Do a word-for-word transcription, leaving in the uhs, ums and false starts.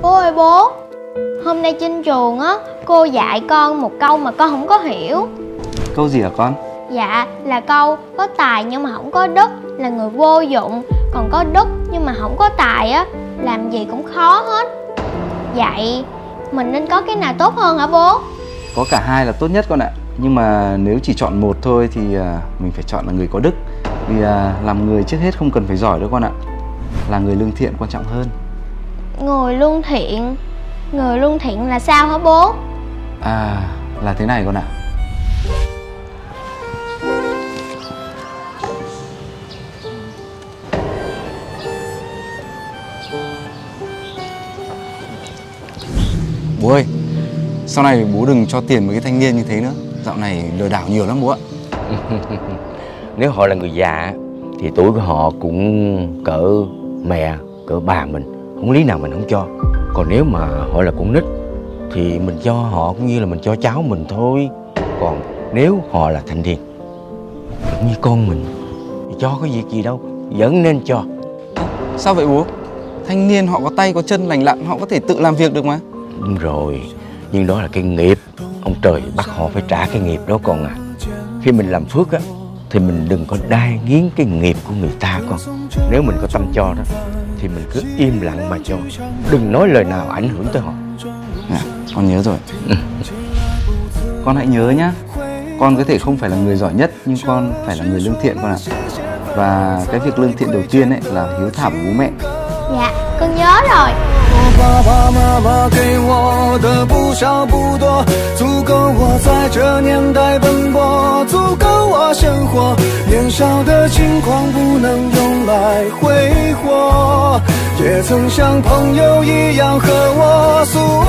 Bố ơi bố, hôm nay trên trường á, cô dạy con một câu mà con không có hiểu. Câu gì hả con? Dạ là câu có tài nhưng mà không có đức là người vô dụng, còn có đức nhưng mà không có tài á, làm gì cũng khó hết. Vậy mình nên có cái nào tốt hơn hả bố? Có cả hai là tốt nhất con ạ. Nhưng mà nếu chỉ chọn một thôi thì mình phải chọn là người có đức. Vì làm người trước hết không cần phải giỏi đâu con ạ. Là người lương thiện quan trọng hơn. Người lương thiện? Người lương thiện là sao hả bố? À, là thế này con ạ. Bố ơi, sau này bố đừng cho tiền với cái thanh niên như thế nữa. Dạo này lừa đảo nhiều lắm bố ạ. Nếu họ là người già thì tuổi của họ cũng cỡ mẹ, cỡ bà mình, không lý nào mình không cho. Còn nếu mà họ là con nít thì mình cho họ cũng như là mình cho cháu mình thôi. Còn nếu họ là thanh niên cũng như con mình thì cho có việc gì đâu, vẫn nên cho. À, sao vậy bố? Thanh niên họ có tay có chân lành lặn, họ có thể tự làm việc được mà. Đúng rồi, nhưng đó là cái nghiệp. Ông trời bắt họ phải trả cái nghiệp đó con à. Khi mình làm phước á thì mình đừng có đai nghiến cái nghiệp của người ta con. Nếu mình có tâm cho đó thì mình cứ im lặng mà cho, đừng nói lời nào ảnh hưởng tới họ. À, con nhớ rồi. Con hãy nhớ nhá, con có thể không phải là người giỏi nhất nhưng con phải là người lương thiện con ạ. Và cái việc lương thiện đầu tiên ấy là hiếu thảo với bố mẹ. Dạ, con nhớ rồi. 爸爸妈妈给我的不少不多，足够我在这年代奔波，足够我生活。年少的轻狂不能用来挥霍，也曾像朋友一样和我诉